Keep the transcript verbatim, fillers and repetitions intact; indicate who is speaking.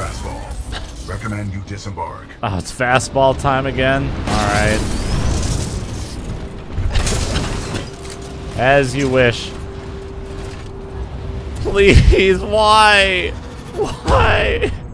Speaker 1: fastball. Recommend you disembark.
Speaker 2: Oh, it's fastball time again? Alright. As you wish. Please, why? Why?